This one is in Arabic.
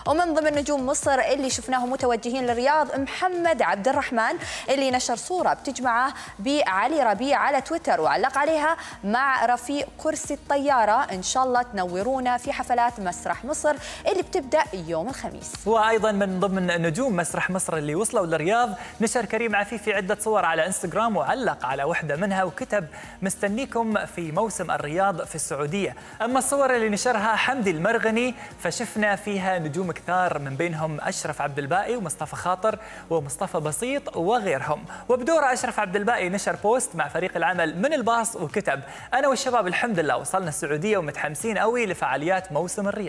ومن ضمن نجوم مصر اللي شفناهم متوجهين للرياض محمد عبد الرحمن اللي نشر صورة بتجمعه بعلي ربيع على تويتر وعلق عليها: مع رفيق كرسي الطيارة، إن شاء الله تنورونا في حفلات مسرح مصر اللي بتبدأ يوم الخميس. وأيضا من ضمن نجوم مسرح مصر اللي وصلوا للرياض نشر كريم عفيفي عدة صور على انستغرام وعلق على واحدة منها وكتب: مستنيكم في موسم الرياض في السعودية. أما الصور اللي نشرها حمدي المرغني فشفنا فيها نجوم كثار من بينهم أشرف عبد الباقي ومصطفى خاطر ومصطفى بسيط وغيرهم. وبدوره أشرف عبد الباقي نشر بوست مع فريق العمل من الباص وكتب: أنا والشباب الحمد لله وصلنا السعودية ومتحمسين قوي لفعاليات موسم الرياض.